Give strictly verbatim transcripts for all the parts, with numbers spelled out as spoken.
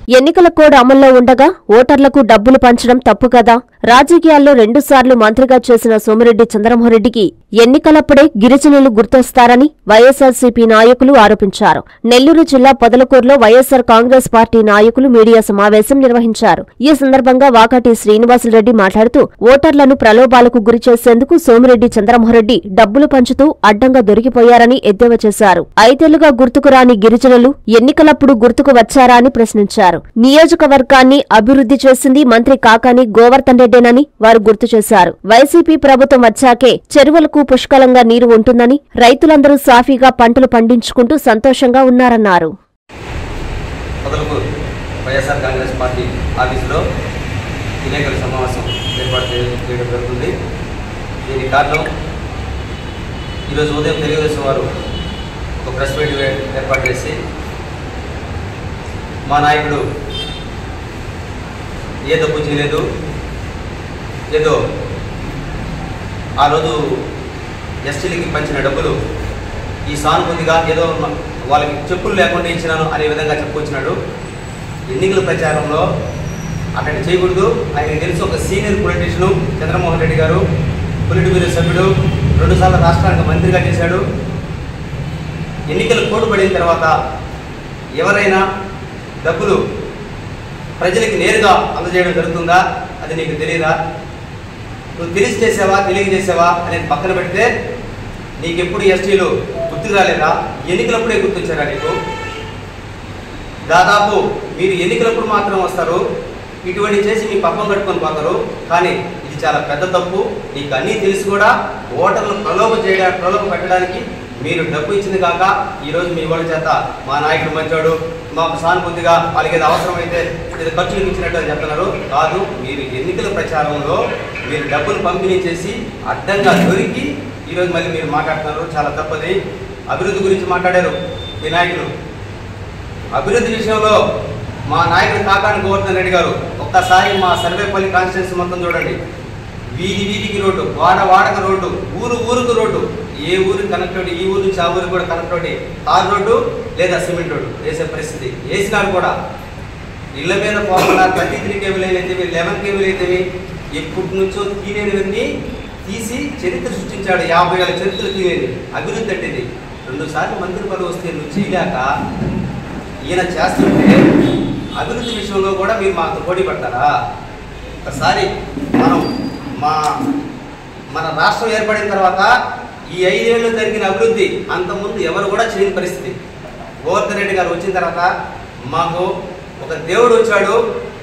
ఎన్నికల కోడ్ అమల్లో ఉండగా ఓటర్లకు డబ్బులు పంచడం తప్పు కదా? రాజకీయాల్లో రెండుసార్లు మంత్రిగా చేసిన సోమిరెడ్డి చంద్రమోహన్రెడ్డికి ఎన్నికలప్పుడే గిరిజనులు గుర్తొస్తారని వైఎస్సార్సీపీ నాయకులు ఆరోపించారు. నెల్లూరు జిల్లా పొదలకూరులో వైఎస్సార్ కాంగ్రెస్ పార్టీ నాయకులు మీడియా సమావేశం నిర్వహించారు. ఈ సందర్భంగా వాకాటి శ్రీనివాసులరెడ్డి మాట్లాడుతూ ఓటర్లను ప్రలోభాలకు గురిచేసేందుకు సోమిరెడ్డి చంద్రమోహన్రెడ్డి డబ్బులు పంచుతూ అడ్డంగా దొరికిపోయారని ఎద్దేవా చేశారు. ఐదేళ్లుగా గుర్తుకు రాని గిరిజనులు ఎన్నికలప్పుడు గుర్తుకు వచ్చారా అని ప్రశ్నించారు. నియోజకవర్గాన్ని అభివృద్ధి చేసింది మంత్రి కాకాని గోవర్ధన్ రెడ్డేనని వారు గుర్తు చేశారు. వైసీపీ ప్రభుత్వం వచ్చాకే చెరువులకు పుష్కలంగా నీరు ఉంటుందని, రైతులందరూ సాఫీగా పంటలు పండించుకుంటూ సంతోషంగా ఉన్నారన్నారు. వైఎస్ఆర్ కాంగ్రెస్ పార్టీ ఆఫీసులో విలేకరుల సమావేశం ఏర్పాటు చేయడం జరుగుతుంది. దీని కారణం ఈరోజు ఉదయం తెలుగుదేశం వారు ఒక ప్రెస్ మీట్ ఏర్పాటు చేసి మా నాయకుడు ఏ తప్పు చేయలేదు, ఏదో ఆ రోజు ఎస్టీలకి పంచిన డబ్బులు ఈ సానుభూతిగా ఏదో వాళ్ళకి చెప్పులు లేకుండా ఇచ్చినాను అనే విధంగా చెప్పుకొచ్చినాడు. ఎన్నికల ప్రచారంలో అక్కడ చేయకూడదు. ఆయనకు తెలిసి ఒక సీనియర్ పొలిటీషియను చంద్రమోహన్ రెడ్డి గారు, పొలిట్ బ్యూరో సభ్యుడు, రెండుసార్లు రాష్ట్రానికి మంత్రిగా చేశాడు. ఎన్నికలు కోడ్ పడిన తర్వాత ఎవరైనా డబ్బులు ప్రజలకి నేరుగా అందజేయడం జరుగుతుందా? అది నీకు తెలియదా? నువ్వు తెలిసి చేసావా తెలియ చేసావా అనేది పక్కన పెడితే నీకెప్పుడు ఎస్టీలు గుర్తుకు రాలేదా? ఎన్నికలప్పుడే గుర్తొచ్చారా నీకు? దాదాపు మీరు ఎన్నికలప్పుడు మాత్రం వస్తారు, ఇటువంటి చేసి మీ పప్పం కట్టుకొని పోతారు. కానీ ఇది చాలా పెద్ద తప్పు. నీకు అన్నీ తెలిసి కూడా ఓటర్లు ప్రలోభ చేయడానికి ప్రలోభ పెట్టడానికి మీరు డబ్బు ఇచ్చింది కాక ఈరోజు మీ వాళ్ళ చేత మా నాయకుడు మంచోడు, మాకు సానుభూతిగా వాళ్ళకి ఏదో అవసరమైతే ఏదో ఖర్చులకు ఇచ్చినట్టు అని చెప్తున్నారు. కాదు, మీరు ఎన్నికల ప్రచారంలో మీరు డబ్బులు పంపిణీ చేసి అడ్డంగా దొరికి ఈరోజు మళ్ళీ మీరు మాట్లాడుతున్నారు. చాలా తప్పది. అభివృద్ధి గురించి మాట్లాడారు మీ నాయకులు. అభివృద్ధి విషయంలో మా నాయకుడు కాకాని గోవర్ధన్ రెడ్డి గారు ఒక్కసారి మా సర్వేపల్లి కాన్స్టిట్యున్సీ మొత్తం చూడండి. వీధి వీధికి రోడ్డు, వాడ వాడక రోడ్డు, ఊరు ఊరుకు రోడ్డు, ఏ ఊరికి కనెక్టివిటీ, ఈ ఊరు నుంచి ఆ ఊరికి కూడా కనెక్టివిటీ, తార్ రోడ్డు లేదా సిమెంట్ రోడ్డు వేసే పరిస్థితి. వేసినారు కూడా. ఇళ్ల మీద పోకుండా థర్టీ త్రీ కేబుల్ అయితేవి, లెవెన్ కేబుల్ అయితేవి ఎప్పటి నుంచో తీనేనివన్నీ తీసి చరిత్ర సృష్టించాడు. యాభై వేల చరిత్రలు తీనేది. అభివృద్ధి అంటే ఇది. రెండు సార్లు మంత్రి పదవి వస్తే నువ్వు చేయలేక ఈయన చేస్తుంటే అభివృద్ధి విషయంలో కూడా మీరు మాకు పోటీ పడతారా? ఒకసారి మనం మా మన రాష్ట్రం ఏర్పడిన తర్వాత ఈ ఐదేళ్లు జరిగిన అభివృద్ధి అంతకుముందు ఎవరు కూడా చేయని పరిస్థితి. గోవర్ధన్ రెడ్డి గారు వచ్చిన తర్వాత మాకు ఒక దేవుడు వచ్చాడు.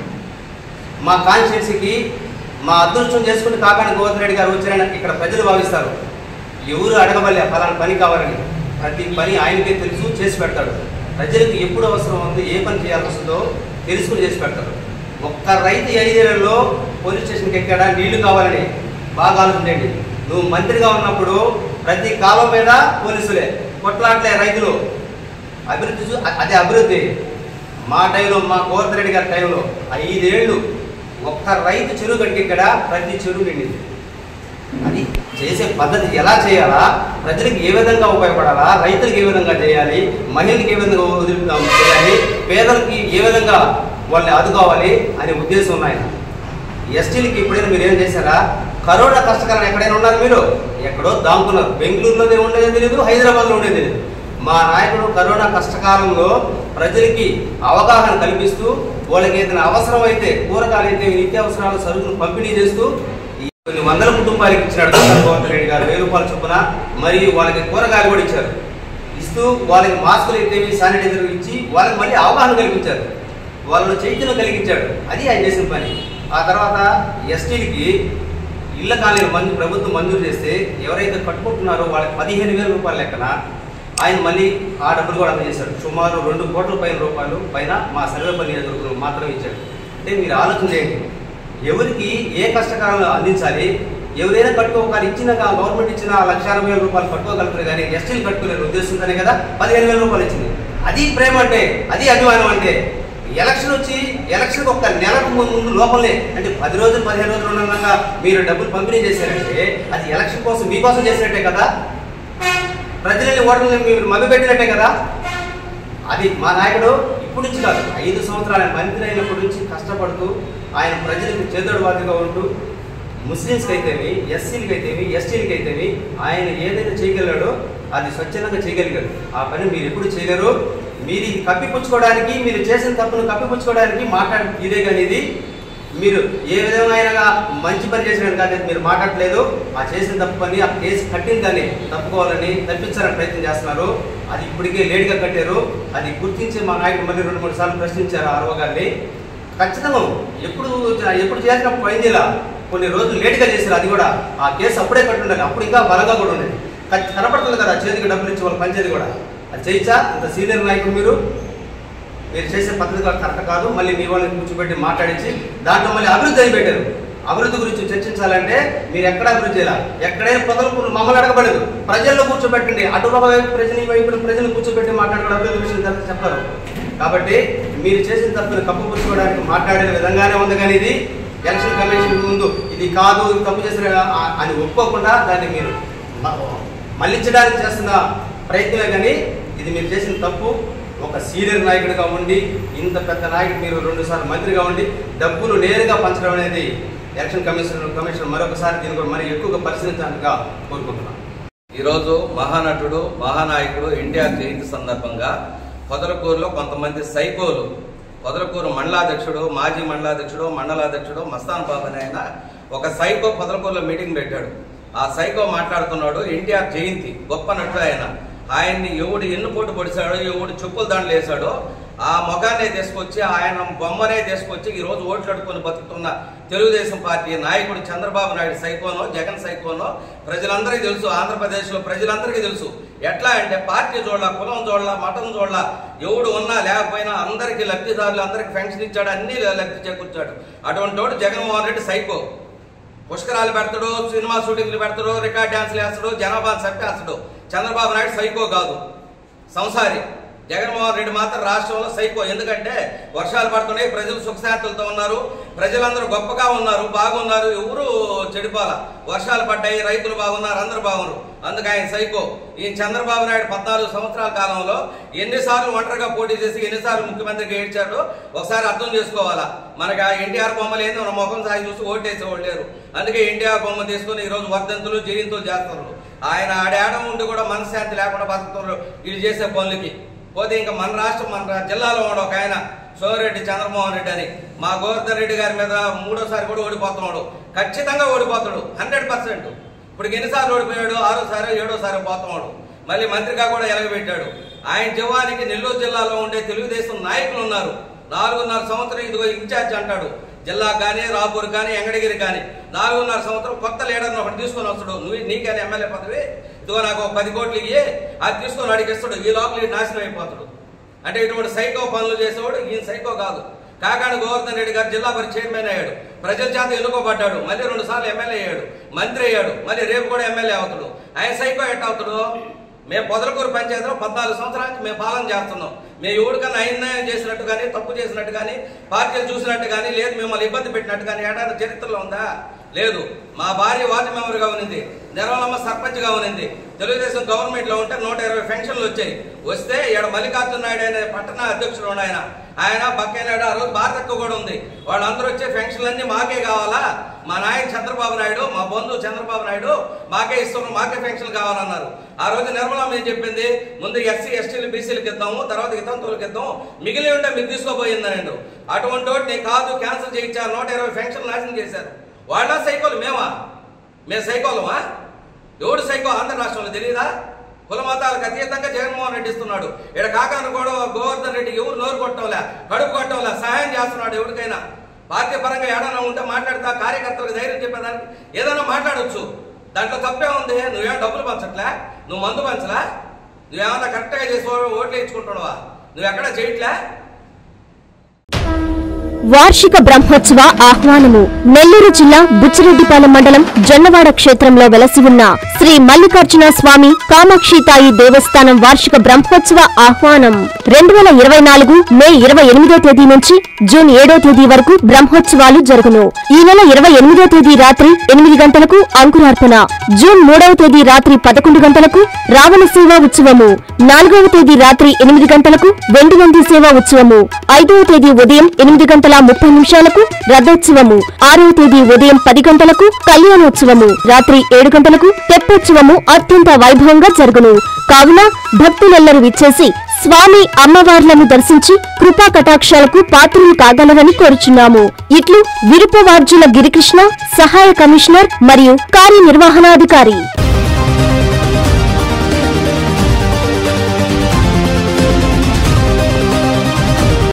మా కాన్స్టిట్యున్సీకి మా అదృష్టం చేసుకుని కాకాని గోవర్ధన్ రెడ్డి గారు వచ్చారని ఇక్కడ ప్రజలు భావిస్తారు. ఎవరు అడగబలే ఫలానా పని కావాలని. ప్రతి పని ఆయనకే తెలుసు, చేసి పెడతాడు. ప్రజలకు ఎప్పుడు అవసరం ఉంది, ఏ పని చేయాల్సి వస్తుందో తెలుసుకుని చేసి పెడతాడు. ఒక్క రైతు ఐదేళ్లలో పోలీస్ స్టేషన్కి ఎక్కాడా నీళ్లు కావాలని బాగా ఆలోచించండి. నువ్వు మంత్రిగా ఉన్నప్పుడు ప్రతి కాలం మీద పోలీసులే కొట్లాట్లే రైతులు. అభివృద్ధి చూ అదే అభివృద్ధి. మా టైంలో, మా గోవర్ధన్ రెడ్డి గారి టైంలో ఐదేళ్లు ఒక్క రైతు చెరువు కట్టిక్కడ ప్రతి చెరువు నిండింది. అది చేసే పద్ధతి ఎలా చేయాలా, ప్రజలకు ఏ విధంగా ఉపయోగపడాలా, రైతులకు ఏ విధంగా చేయాలి, మహిళలకు ఏ విధంగా వదులు చేయాలి, పేదలకి ఏ విధంగా వాళ్ళని ఆదుకోవాలి అనే ఉద్దేశం ఉన్నాయి. ఎస్టీలకి ఎప్పుడైనా మీరు ఏం చేశారా? కరోనా కష్టకాలం ఎక్కడైనా ఉన్నారు మీరు? ఎక్కడో దాంకున్నారు. బెంగళూరులోనే ఉండేది తెలియదు, హైదరాబాద్లో ఉండేది తెలియదు. మా నాయకుడు కరోనా కష్టకాలంలో ప్రజలకి అవగాహన కల్పిస్తూ వాళ్ళకి ఏదైనా అవసరం అయితే కూరగాయలు అయితే నిత్యావసరాల సరుకులు పంపిణీ చేస్తూ కొన్ని వందల కుటుంబాలకు ఇచ్చినాడు గోవర్ధన్ రెడ్డి గారు. వెయ్యి రూపాయల చొప్పున మరియు వాళ్ళకి కూరగాయలు కూడా ఇచ్చారు. ఇస్తూ వాళ్ళకి మాస్కులు అయితే శానిటైజర్ ఇచ్చి వాళ్ళకి మళ్ళీ అవగాహన కల్పించారు, వాళ్ళను చైతన్యం కలిగించాడు. అది ఆయన చేసిన పని. ఆ తర్వాత ఎస్టీలకి ఇళ్ల కాలనీ మంజూరు ప్రభుత్వం మంజూరు చేస్తే ఎవరైతే కట్టుకుంటున్నారో వాళ్ళకి పదిహేను వేల రూపాయల లెక్కన ఆయన మళ్ళీ ఆ డబ్బులు కూడా అందజేశాడు. సుమారు రెండు కోట్ల పైన రూపాయలు పైన మా సర్వేపల్లి నియోజకవర్గంలో మాత్రమే ఇచ్చాడు. అంటే మీరు ఆలోచన చేయండి, ఎవరికి ఏ కష్టకాలంలో అందించాలి. ఎవరైనా కట్టుకోవాలి, ఇచ్చిన గవర్నమెంట్ ఇచ్చిన లక్ష అరవై వేల రూపాయలు కట్టుకోగలుగుతారు, కానీ ఎస్టీలు కట్టుకోలేరు ఉద్దేశంతోనే కదా పదిహేను వేల రూపాయలు ఇచ్చింది. అది ప్రేమ అంటే, అది అభిమానం అంటే. ఎలక్షన్ వచ్చి ఎలక్షన్ ఒక నెలకు ముందు లోపలే, అంటే పది రోజులు పదిహేను రోజులు ఉండగా మీరు డబ్బులు పంపిణీ చేశారంటే అది ఎలక్షన్ కోసం మీకోసం చేసినట్టే కదా. ప్రజలని ఓటర్లని మీరు మభ్యపెట్టినట్టే కదా. అది మా నాయకుడు ఎప్పటి నుంచి కాదు, ఐదు సంవత్సరాలు ఆయన మంత్రి అయినప్పటి నుంచి కష్టపడుతూ ఆయన ప్రజలకు చేదోడువాదిగా ఉంటూ ముస్లిమ్స్కి అయితేమి, ఎస్సీలకి అయితేమి, ఎస్టీలకి అయితేమి ఆయన ఏదైతే చేయగలిగాడో అది స్వచ్ఛందంగా చేయగలిగాడు. ఆ పని మీరు ఎప్పుడు చేయలేరు. మీరు ఇది కప్పిపుచ్చుకోవడానికి, మీరు చేసిన తప్పును కప్పిపుచ్చుకోవడానికి మాట్లాడ ఇదే కానీ ఇది మీరు ఏ విధమైన మంచి పని చేసిన కానీ మీరు మాట్లాడలేదు. ఆ చేసిన తప్పు పని, ఆ కేసు కట్టిన దాన్ని తప్పుకోవాలని తప్పించాలని ప్రయత్నం చేస్తున్నారు. అది ఇప్పటికే లేట్గా కట్టారు. అది గుర్తించి మా నాయకుడు మళ్ళీ రెండు మూడు సార్లు ప్రశ్నించారు ఆర్ఓ గారిని. ఖచ్చితంగా ఎప్పుడు ఎప్పుడు చేసినప్పుడు పోయిందిలా కొన్ని రోజులు లేట్గా చేశారు. అది కూడా ఆ కేసు అప్పుడే కట్టుండాలి. అప్పుడు ఇంకా బలంగా కూడా ఉండేది. కనపడుతుంది కదా చేతికి డబ్బులు ఇచ్చి వాళ్ళు పంచేది కూడా. అది చేయించా ఇంత సీనియర్ నాయకుడు మీరు మీరు చేసే పద్ధతి కరెక్ట్ కాదు. మళ్ళీ మీ వాళ్ళని కూర్చోబెట్టి మాట్లాడించి దాంట్లో మళ్ళీ అభివృద్ధి అని పెట్టారు. అభివృద్ధి గురించి చర్చించాలంటే మీరు ఎక్కడ అభివృద్ధి చేయాలి? ఎక్కడైనా ప్రజలు మమ్మల్ని అడగబడదు, ప్రజల్లో కూర్చోబెట్టండి. అటు వైపు ప్రజలు వైపు ప్రజలు కూర్చోబెట్టి మాట్లాడుకోవడం అభివృద్ధి విషయం చెప్పారు. కాబట్టి మీరు చేసిన తప్పును కప్పుపుచ్చుకోవడానికి మాట్లాడే విధంగానే ఉంది. కానీ ఇది ఎలక్షన్ కమిషన్ ముందు ఇది కాదు, తప్పు చేసిన అని ఒప్పుకోకుండా దాన్ని మీరు మళ్లించడానికి చేస్తున్న ప్రయత్నమే. కానీ ఇది మీరు చేసిన తప్పు. ఒక సీనియర్ నాయకుడిగా ఉండి ఇంత పెద్ద నాయకుడు మీరు రెండు సార్లు మంత్రిగా ఉండి డబ్బులు నేరుగా పంచడం అనేది ఎలక్షన్ కమిషన్ కమిషన్ మరొకసారి దీన్ని కూడా మరి ఎక్కువగా పరిశీలించాలిగా కోరుకుంటున్నాం. ఈరోజు మహానటుడు మహానాయకుడు ఎన్టీఆర్ జయంతి సందర్భంగా పొదలకూరులో కొంతమంది సైకోలు, పొదలకూరు మండలాధ్యక్షుడు, మాజీ మండలాధ్యక్షుడు, మండలాధ్యక్షుడు మస్తాన్ బాబు అని ఆయన ఒక సైకో పొదలకూరులో మీటింగ్ పెట్టాడు. ఆ సైకో మాట్లాడుతున్నాడు, ఎన్టీఆర్ జయంతి గొప్ప నటుడు ఆయన, ఆయన్ని ఎవడు ఎన్నుపోటు పొడిచాడో, ఎవడు చెప్పులు దాంట్లో వేశాడో ఆ మొగాన్నే తీసుకొచ్చి, ఆయన బొమ్మనే తీసుకొచ్చి ఈరోజు ఓట్లు అడుక్కొని బతుకుతున్న తెలుగుదేశం పార్టీ నాయకుడు చంద్రబాబు నాయుడు సైకోనో, జగన్ సైకోనో ప్రజలందరికీ తెలుసు. ఆంధ్రప్రదేశ్లో ప్రజలందరికీ తెలుసు. ఎట్లా అంటే పార్టీ చూడాల, కులం చూడాల, మతం చూడాల, ఎవడు ఉన్నా లేకపోయినా అందరికీ లబ్ధిదారులు, అందరికీ పెన్షన్ ఇచ్చాడు, అన్ని లబ్ధి చేకూర్చాడు. అటువంటి వాడు జగన్మోహన్ రెడ్డి సైకో. పుష్కరాలు పెడతాడు, సినిమా షూటింగ్లు పెడతాడు, రికార్డ్ డ్యాన్స్లు వేస్తాడు, జనాభాను చంపేస్తాడు. చంద్రబాబు నాయుడు సైకో కాదు, సంసారి. జగన్మోహన్ రెడ్డి మాత్రం రాష్ట్రంలో సైకో. ఎందుకంటే వర్షాలు పడుతున్నాయి, ప్రజలు సుఖశాంతులతో ఉన్నారు, ప్రజలందరూ గొప్పగా ఉన్నారు, బాగున్నారు, ఎవరు చెడిపోల. వర్షాలు పడ్డాయి, రైతులు బాగున్నారు, అందరూ బాగున్నారు. అందుకు ఆయన సైకో. ఈ చంద్రబాబు నాయుడు పద్నాలుగు సంవత్సరాల కాలంలో ఎన్నిసార్లు ఒంటరిగా పోటీ చేసి ఎన్నిసార్లు ముఖ్యమంత్రికి ఏడ్చాడో ఒకసారి అర్థం చేసుకోవాలా. మనకి ఆ ఎన్టీఆర్ బొమ్మ లేదు, మన ముఖం సాగి చూసి ఓటేసేవాళ్ళు లేరు. అందుకే ఎన్టీఆర్ బొమ్మ తీసుకుని ఈరోజు వర్ధంతులు, జయంతులు చేస్తున్నారు. ఆయన ఆడేడం ఉండి కూడా మనశ్శాంతి లేకుండా బతుకుతున్నారు వీళ్ళు చేసే పనులకి. పోతే ఇంకా మన రాష్ట్రం, మన జిల్లాలో ఉన్న ఒక ఆయన సోమిరెడ్డి చంద్రమోహన్ రెడ్డి అని, మా గోవర్ధన్ రెడ్డి గారి మీద మూడోసారి కూడా ఓడిపోతున్నాడు. ఖచ్చితంగా ఓడిపోతాడు, హండ్రెడ్ పర్సెంట్. ఇప్పుడు ఎన్నిసార్లు ఓడిపోయాడు? ఆరోసారి ఏడోసారి పోతున్నాడు. మళ్ళీ మంత్రిగా కూడా ఎలగబెట్టాడు. ఆయన జీవానికి నెల్లూరు జిల్లాలో ఉండే తెలుగుదేశం నాయకులు ఉన్నారు. నాలుగున్నర సంవత్సరం ఇదిగో ఇన్ఛార్జ్ అంటాడు, జిల్లా కానీ, రాపూర్ కానీ, ఎంగడగిరి కానీ. నాలుగున్నర సంవత్సరం కొత్త లీడర్ని ఒకటి తీసుకొని వస్తాడు. నువ్వు నీకైనా ఎమ్మెల్యే పదవి, ఇదిగో నాకు ఒక పది కోట్లు ఇయ్యి, అది తీసుకొని అడిగిస్తాడు. ఈ లోపల నాశనం అయిపోతాడు. అంటే ఇటువంటి సైకో పనులు చేసేవాడు ఈయన సైకో కాదు. కాకాని గోవర్ధన్ రెడ్డి గారు జిల్లా పరిషత్ చైర్మన్ అయ్యాడు, ప్రజల చేత ఎన్నుకోబడ్డాడు, మళ్ళీ రెండు సార్లు ఎమ్మెల్యే అయ్యాడు, మంత్రి అయ్యాడు, మళ్ళీ రేపు కూడా ఎమ్మెల్యే అవుతాడు. ఆయన సైకో ఎట్ట అవుతాడు? మేము పొదలకూరు పంచాయతీలో పద్నాలుగు సంవత్సరానికి మేము పాలన చేస్తున్నాం. మేము ఎవరికన్నా అన్యాయం చేసినట్టు కానీ, తప్పు చేసినట్టు కానీ, పార్టీలు చూసినట్టు కానీ, లేదు మిమ్మల్ని ఇబ్బంది పెట్టినట్టు కానీ ఏడాది చరిత్రలో ఉందా? లేదు. మా భార్య వార్డు మెంబర్గా ఉన్నింది, నిర్మలమ్మ సర్పంచ్గా ఉన్నింది. తెలుగుదేశం గవర్నమెంట్లో ఉంటే నూట ఇరవై పెన్షన్లు వచ్చాయి. వస్తే ఇక్కడ మల్లికార్జున నాయుడు అనే పట్టణ అధ్యక్షుడు ఉన్న ఆయన ఆయన బక్కేనాయుడు, ఆ రోజు భారతక్క కూడా ఉంది. వాళ్ళందరూ వచ్చే పెన్షన్లన్నీ మాకే కావాలా, మా నాయన చంద్రబాబు నాయుడు, మా బంధువు చంద్రబాబు నాయుడు మాకే ఇస్తున్నాం, మాకే పెన్షన్లు కావాలన్నారు. ఆ రోజు నిర్మలమ్మ ఏం చెప్పింది? ముందు ఎస్సీ ఎస్టీలు బీసీలకు ఇద్దాము, తర్వాత ఇతంతులకు ఇద్దాం, మిగిలి ఉంటే మీరు తీసుకోబోయిందండి. అటువంటి వాటి నేను కాదు, క్యాన్సిల్ చేయించారు, నూట ఇరవై పెన్షన్లు నాశనం చేశారు. వాళ్ళ సైకోలు మేమా? మేము సైకోలమా? ఎవడు సైకో ఆంధ్ర రాష్ట్రంలో తెలియదా? కుల మతాలకు అతీతంగా జగన్మోహన్ రెడ్డి ఇస్తున్నాడు. ఇక్కడ కాకాను కూడా గోవర్ధన్ రెడ్డి ఎవరు నోరు కొట్టంలే, కడుపు కొట్టంలే, సహాయం చేస్తున్నాడు. ఎవరికైనా పార్టీ పరంగా ఏడన్నా ఉంటే మాట్లాడతా, కార్యకర్తలకు ధైర్యం చెప్పేదానికి ఏదైనా మాట్లాడవచ్చు. దాంట్లో తప్పే ఉంది. నువ్వేమో డబ్బులు పంచట్లే, నువ్వు మందు పంచలే, నువ్వేమన్నా కరెక్ట్గా చేసి ఓట్లు వేయించుకుంటున్నావా? నువ్వు ఎక్కడా చేయట్లే. వార్షిక బ్రహ్మోత్సవ ఆహ్వానము. నెల్లూరు జిల్లా బుచ్చిరెడ్డిపాలెం మండలం జొన్నవాడ క్షేత్రంలో వెలసి ఉన్న శ్రీ మల్లికార్జున స్వామి కామాక్షితాయి దేవస్థానం వార్షిక బ్రహ్మోత్సవ ఆహ్వానం. రెండు వేల ఇరవై నాలుగు మే ఇరవై ఎనిమిదో తేదీ నుంచి జూన్ ఏడో తేదీ వరకు బ్రహ్మోత్సవాలు జరుగును. ఈ నెల ఇరవై ఎనిమిదో తేదీ రాత్రి ఎనిమిది గంటలకు అంకురార్పణ, జూన్ మూడవ తేదీ రాత్రి పదకొండు గంటలకు రావణ సేవా ఉత్సవము, నాలుగవ తేదీ రాత్రి ఎనిమిది గంటలకు వెండినంది సేవా ఉత్సవము, ఐదవ తేదీ ఉదయం ఎనిమిది గంటల ముప్పై నిమిషాలకు రథోత్సవము, ఆరవ తేదీ ఉదయం పది గంటలకు కళ్యాణోత్సవము, రాత్రి ఏడు గంటలకు తెప్పోత్సవము అత్యంత వైభవంగా జరుగును. కావున భక్తులెల్లరూ విచ్చేసి స్వామి అమ్మవార్లను దర్శించి కృపా కటాక్షాలకు పాత్రలు కాగలరని కోరుచున్నాము. ఇట్లు విరుపవార్జుల గిరికృష్ణ, సహాయ కమిషనర్ మరియు కార్యనిర్వహణాధికారి.